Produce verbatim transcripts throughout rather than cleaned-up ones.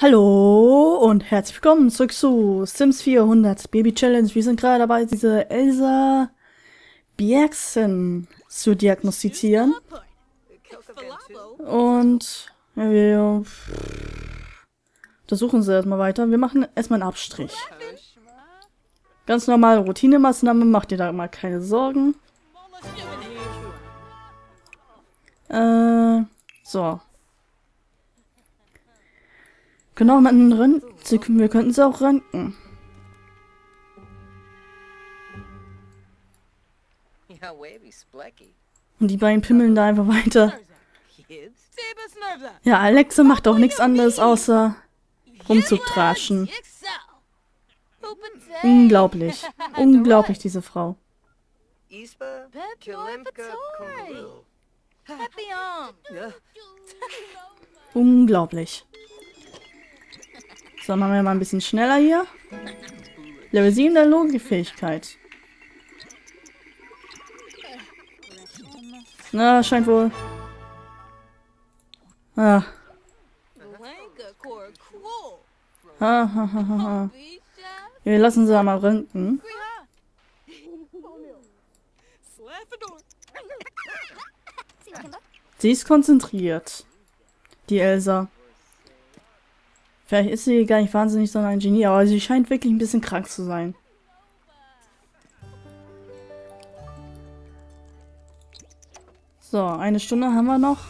Hallo und herzlich willkommen zurück zu Sims vierhundert Baby Challenge. Wir sind gerade dabei, diese Elsa Bjergsen zu diagnostizieren. Und ja, wir untersuchen sie erstmal weiter. Wir machen erstmal einen Abstrich. Ganz normale Routinemaßnahme, macht ihr da mal keine Sorgen. Äh, so. Genau, man röntgen. Wir könnten sie auch röntgen. Und die beiden pimmeln da einfach weiter. Ja, Alexa macht auch nichts anderes außer rumzutratschen. Unglaublich. Unglaublich, diese Frau. Unglaublich. So, machen wir mal ein bisschen schneller hier. Level sieben der Logikfähigkeit. Na, scheint wohl. Ah. Ha, ha, ha, ha, ha. Wir lassen sie mal röntgen. Sie ist konzentriert. Die Elsa. Vielleicht ist sie gar nicht wahnsinnig so ein Genie, aber sie scheint wirklich ein bisschen krank zu sein. So, eine Stunde haben wir noch.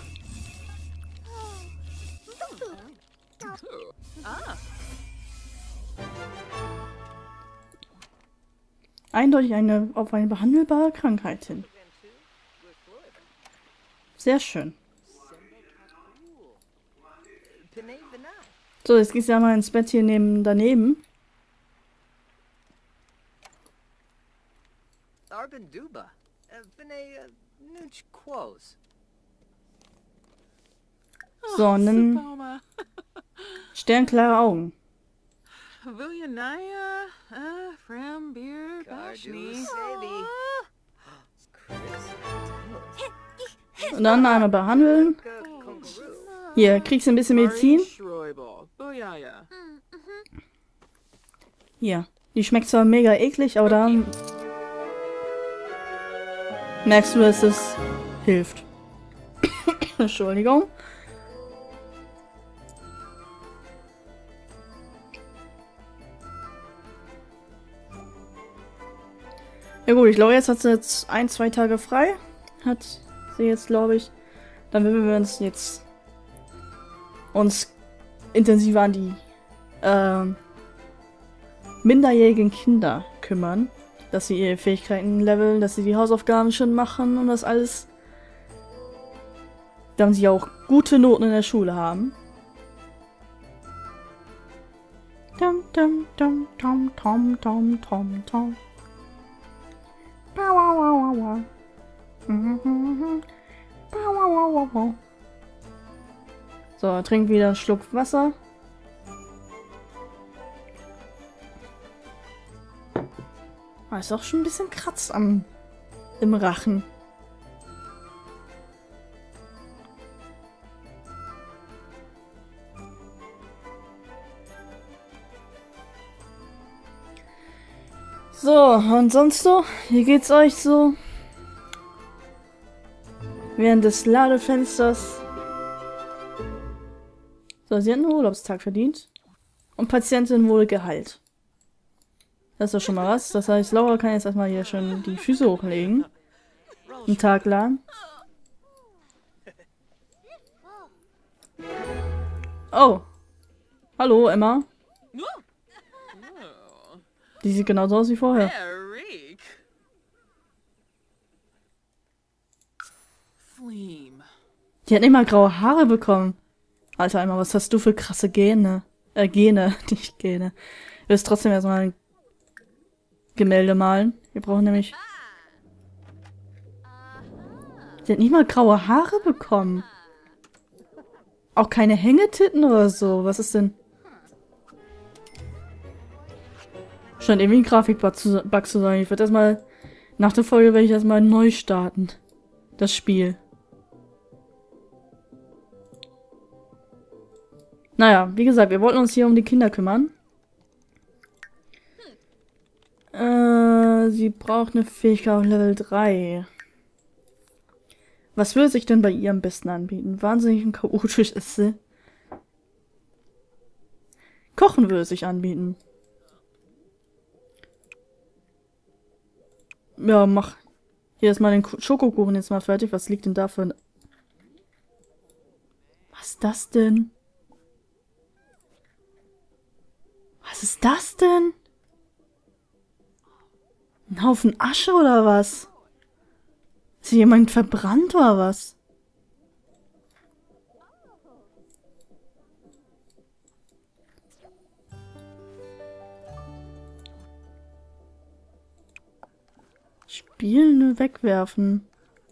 Eindeutig eine auf eine behandelbare Krankheit hin. Sehr schön. So, jetzt gehst du ja mal ins Bett hier neben, daneben. So, und dann sternklare Augen. Und dann einmal behandeln. Hier, kriegst du ein bisschen Medizin. Hier. Die schmeckt zwar mega eklig, aber dann merkst du, dass es hilft. Entschuldigung. Ja gut, ich glaube, jetzt hat sie jetzt ein, zwei Tage frei. Hat sie jetzt, glaube ich. Dann werden wir uns jetzt uns intensiver an die äh, minderjährigen Kinder kümmern. Dass sie ihre Fähigkeiten leveln, dass sie die Hausaufgaben schon machen und das alles. Damit sie auch gute Noten in der Schule haben. Dum, dum, dum, dum, dum, dum, dum, dum. So, trink wieder einen Schluck Wasser. Ah, ist auch schon ein bisschen kratzt am im Rachen. So, und sonst so? Wie geht's euch so? Während des Ladefensters. So, sie hat einen Urlaubstag verdient. Und Patientin wurde geheilt. Das ist doch schon mal was. Das heißt, Laura kann jetzt erstmal hier schon die Füße hochlegen. Einen Tag lang. Oh. Hallo, Emma. Die sieht genauso aus wie vorher. Die hat nicht mal graue Haare bekommen. Alter, Emma, was hast du für krasse Gene? Äh, Gene, nicht Gene. Du wirst trotzdem erstmal ein Gemälde malen. Wir brauchen nämlich... Die hat nicht mal graue Haare bekommen. Auch keine Hängetitten oder so. Was ist denn... Scheint irgendwie ein Grafikbug zu, Bug zu sein. Ich werde erstmal... Nach der Folge werde ich erstmal neu starten. Das Spiel. Naja, wie gesagt, wir wollten uns hier um die Kinder kümmern. Äh, sie braucht eine Fähigkeit auf Level drei. Was würde sich denn bei ihr am besten anbieten? Wahnsinnig und chaotisch ist sie. Kochen würde sich anbieten. Ja, mach. Hier ist mal den Schokokuchen jetzt mal fertig. Was liegt denn da für ein... Was ist das denn? Was ist das denn? Ein Haufen Asche oder was? Ist hier jemand verbrannt oder was? Spielen, wegwerfen.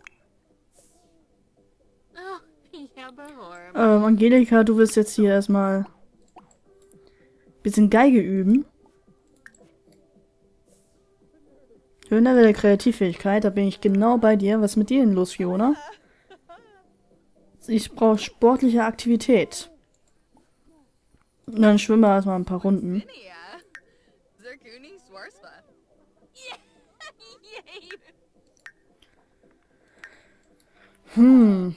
Ähm, Angelika, du wirst jetzt hier erstmal bisschen Geige üben. Höhenlevel der Kreativfähigkeit, da bin ich genau bei dir. Was ist mit dir denn los, Fiona? Ich brauche sportliche Aktivität. Und dann schwimmen wir erstmal ein paar Runden. Hm.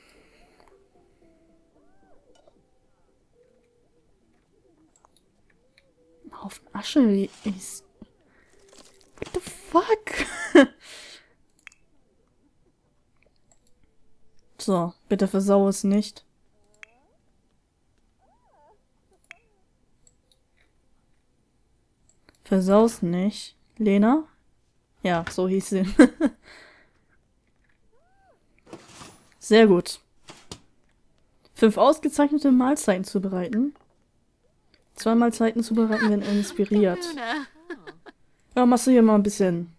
Ein Haufen Asche ist... What the fuck? So, bitte versau es nicht. Versau's nicht. Lena? Ja, so hieß sie. Sehr gut. Fünf ausgezeichnete Mahlzeiten zubereiten. Zwei Mahlzeiten zubereiten werden inspiriert. Ja, machst du hier mal ein bisschen.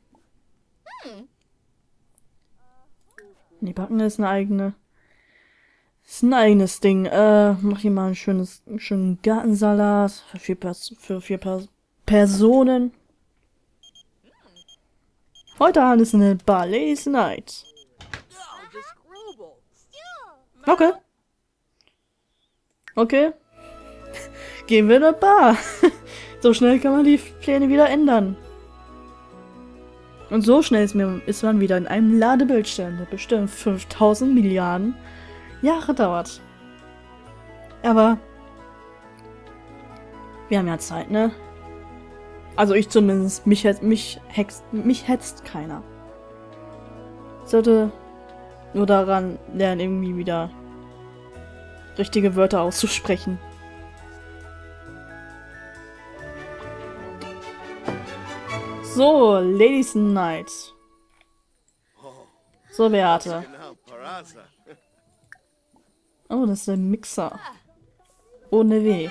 Die Backen ist eine eigene. Ist ein eigenes Ding. Äh, mach hier mal ein schönes, einen schönen Gartensalat. Für vier, Pers für vier Pers Personen. Heute Abend ist eine Ballet's Night. Okay. Okay. Gehen wir in eine Bar. So schnell kann man die Pläne wieder ändern. Und so schnell ist, mir, ist man wieder in einem Ladebildschirm, der bestimmt fünftausend Milliarden Jahre dauert. Aber wir haben ja Zeit, ne? Also ich zumindest. Mich, mich, hext, mich hetzt keiner. Sollte nur daran lernen, irgendwie wieder richtige Wörter auszusprechen. So, Ladies Night. So, Beate. Oh, das ist ein Mixer. Ohne W.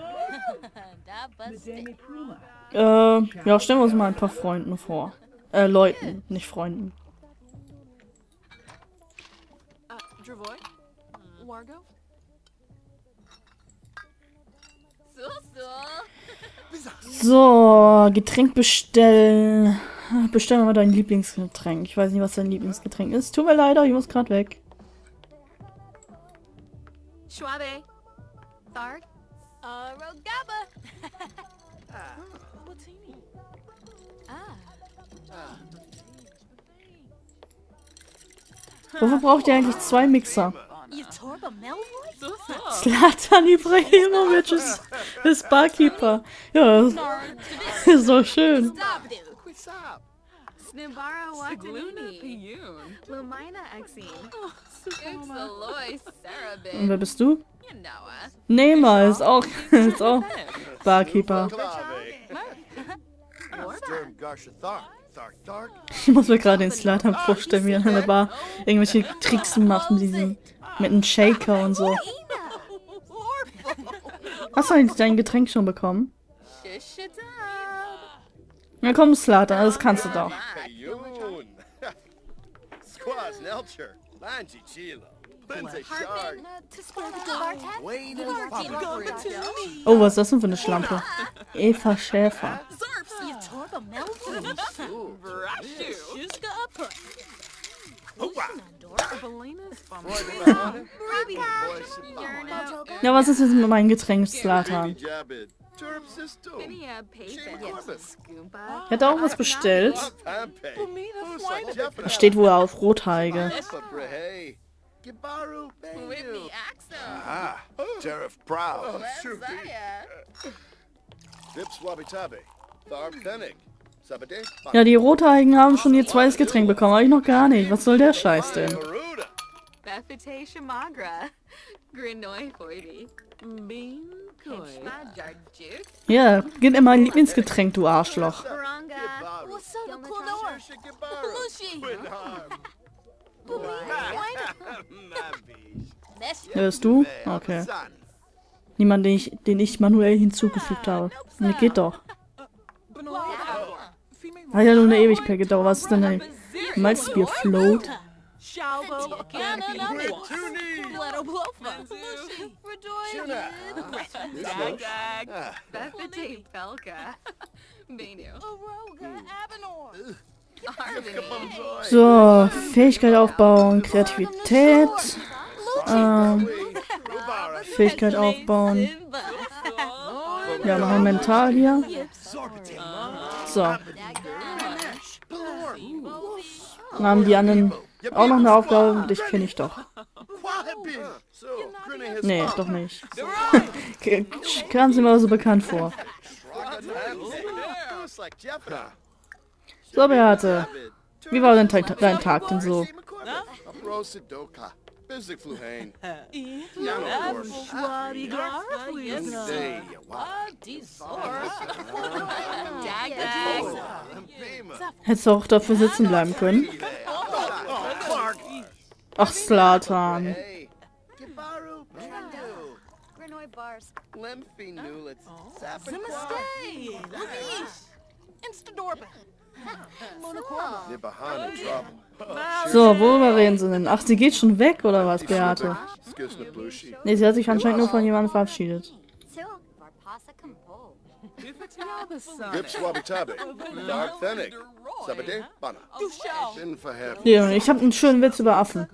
Äh, ja, stellen wir uns mal ein paar Freunden vor. Äh, Leuten, nicht Freunden. So, Getränk bestellen. Bestellen wir mal dein Lieblingsgetränk. Ich weiß nicht, was dein Lieblingsgetränk ist. Tut mir leid, ich muss gerade weg. Schwabe. Thard. Uh, Rogaba. Ah. Watini. Ah. Wofür braucht ihr eigentlich zwei Mixer? Zlatan Ibrahimovic ist, ist Barkeeper. Ja, ist doch schön. Und wer bist du? Neymar ist auch, ist auch Barkeeper. Ich muss mir gerade den Zlatan vorstellen, wie er an der Bar irgendwelche Tricks macht mit diesem, mit einem Shaker und so. Hast du eigentlich dein Getränk schon bekommen? Na komm, Zlatan, das kannst du doch. Oh, was ist das denn für eine Schlampe? Eva Schäfer. Ja, was ist jetzt mit meinem Getränk, Zlatan? Er hat auch was bestellt. Da steht wohl auf Rothaarige. Ah, Sheriff Proud. Ja, die Rothaarigen haben schon ihr zweites Getränk bekommen, aber ich noch gar nicht. Was soll der Scheiß denn? Ja, gib mir mein Lieblingsgetränk, du Arschloch. Hörst du? Okay. Niemand, den ich, den ich manuell hinzugefügt habe. Ne, geht doch. Hat ja nur eine Ewigkeit gedauert. Was ist denn ein Malzbier Float? So, Fähigkeit aufbauen, Kreativität, ähm, Fähigkeit aufbauen. Ja, noch ein Mental hier. So. Dann haben die anderen auch noch eine Aufgabe, dich kenne ich doch. Nee, doch nicht. Kam sie mir aber so bekannt vor. So, Beate. Wie war denn dein, dein Tag denn so? Hättest du auch dafür sitzen bleiben können? Ach, Zlatan. So, worüber reden sie denn? Ach, sie geht schon weg, oder was, Beate? Nee, sie hat sich anscheinend nur von jemandem verabschiedet. Ja, ich habe einen schönen Witz über Affen.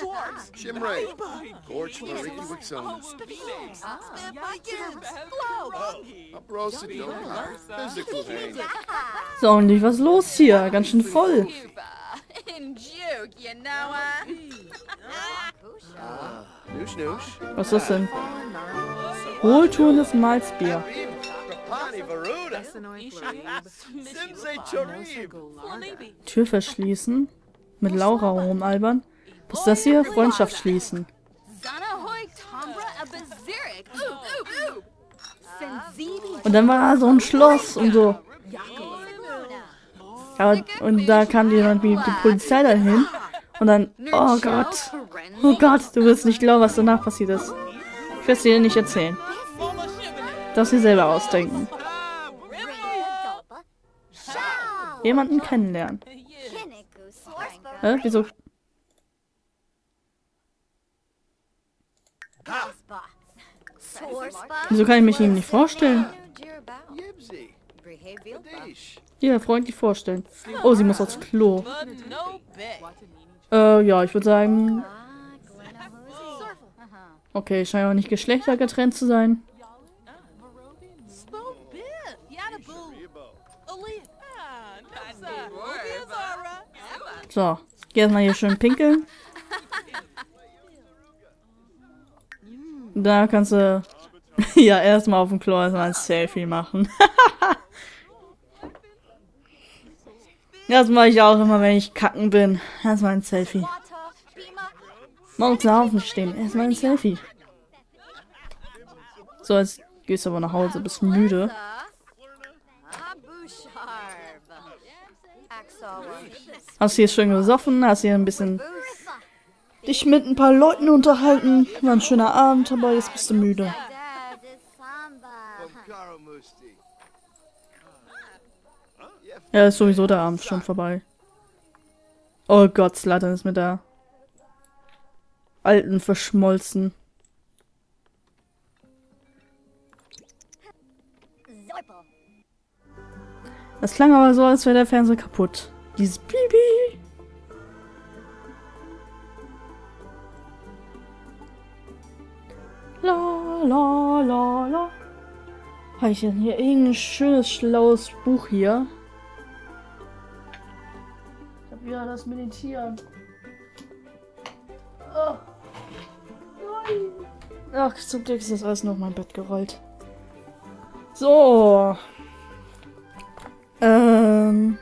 So, und was ist los hier? Ganz schön voll. Was ist das denn? Wohltuendes Malzbier. Tür verschließen. Mit Laura rumalbern. Was ist das hier? Freundschaft schließen. Und dann war da so ein Schloss und so. Ja, und da kam die, die, die Polizei dahin. Und dann, oh Gott. Oh Gott, du wirst nicht glauben, was danach passiert ist. Ich werde es dir nicht erzählen. Darfst dir selber ausdenken. Jemanden kennenlernen. Hä? Wieso? Wieso kann ich mich ihm nicht vorstellen? Ja, freundlich vorstellen. Oh, sie muss aufs Klo. Äh, ja, ich würde sagen... Okay, scheint auch nicht geschlechtergetrennt zu sein. So, geh erstmal hier schön pinkeln. Da kannst du ja erstmal auf dem Klo erstmal ein Selfie machen. Das mache ich auch immer, wenn ich kacken bin. Erstmal ein Selfie. Morgens auf dem stehen. Erstmal ein Selfie. So, jetzt gehst du aber nach Hause, bist müde. Hast hier schön gesoffen, hast hier ein bisschen dich mit ein paar Leuten unterhalten. War ein schöner Abend, aber jetzt bist du müde. Ja, ist sowieso der Abend schon vorbei. Oh Gott, Zlatan ist mit der Alten verschmolzen. Das klang aber so, als wäre der Fernseher kaputt. Dieses Bibi. Habe ich denn hier irgendein schönes, schlaues Buch hier? Ich habe wieder das Meditieren. Oh. Nein. Ach, zum Glück ist das alles noch mein Bett gerollt. So. Ähm.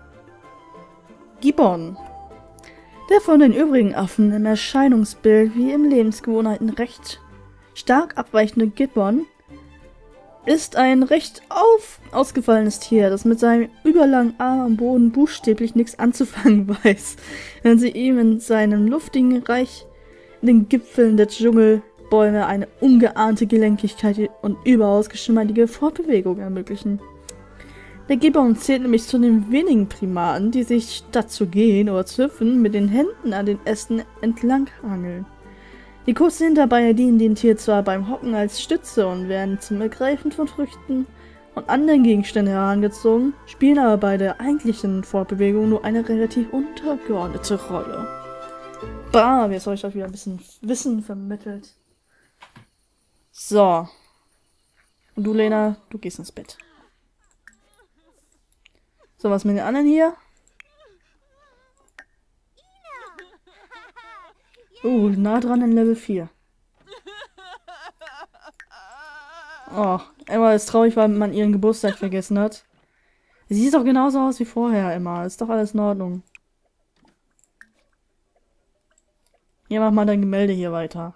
Gibbon. Der von den übrigen Affen im Erscheinungsbild wie im Lebensgewohnheiten recht stark abweichende Gibbon ist ein recht auf ausgefallenes Tier, das mit seinem überlangen Arm am Boden buchstäblich nichts anzufangen weiß, wenn sie ihm in seinem luftigen Reich in den Gipfeln der Dschungelbäume eine ungeahnte Gelenkigkeit und überaus geschmeidige Fortbewegung ermöglichen. Der Gibbon zählt nämlich zu den wenigen Primaten, die sich statt zu gehen oder zu hüpfen mit den Händen an den Ästen entlanghangeln. Die kurzen Hinterbeine dienen dem Tier zwar beim Hocken als Stütze und werden zum Ergreifen von Früchten und anderen Gegenständen herangezogen, spielen aber bei der eigentlichen Fortbewegung nur eine relativ untergeordnete Rolle. Bam, jetzt habe ich euch wieder ein bisschen Wissen vermittelt. So. Und du, Lena, du gehst ins Bett. So, was mit den anderen hier? Uh, nah dran in Level vier. Oh, Emma ist traurig, weil man ihren Geburtstag vergessen hat. Sie sieht doch genauso aus wie vorher, Emma. Ist doch alles in Ordnung. Hier, mach mal dein Gemälde hier weiter.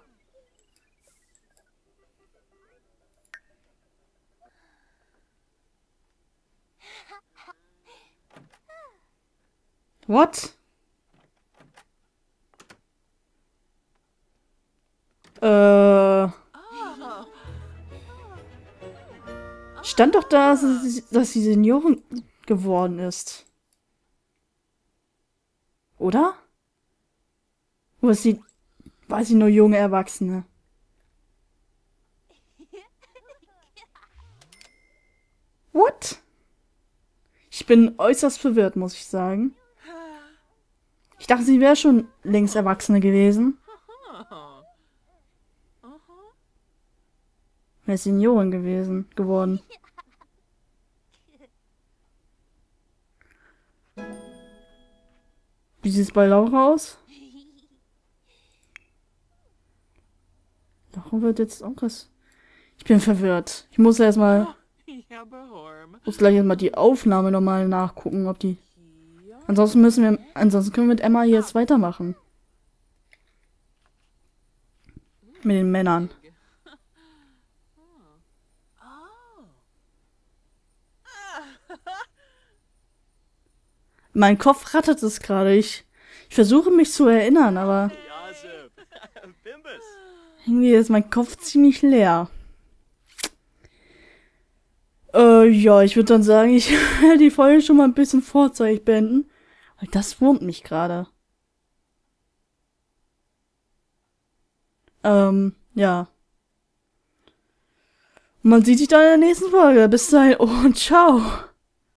What? Äh. Stand doch da, dass sie, dass sie Seniorin geworden ist. Oder? Oder ist sie, war sie nur junge Erwachsene? What? Ich bin äußerst verwirrt, muss ich sagen. Ich dachte, sie wäre schon längst Erwachsene gewesen. Wäre Seniorin gewesen, geworden. Wie sieht es bei Laura aus? Laura wird jetzt auch was. Ich bin verwirrt. Ich muss erstmal. Muss gleich erstmal die Aufnahme nochmal nachgucken, ob die. Ansonsten müssen wir. Ansonsten können wir mit Emma jetzt weitermachen. Mit den Männern. Mein Kopf rattert es gerade. Ich, ich versuche mich zu erinnern, aber irgendwie ist mein Kopf ziemlich leer. Äh, ja, ich würde dann sagen, ich werde die Folge schon mal ein bisschen vorzeitig beenden, weil das wurmt mich gerade. Ähm, ja. Man sieht sich dann in der nächsten Folge. Bis dahin und ciao.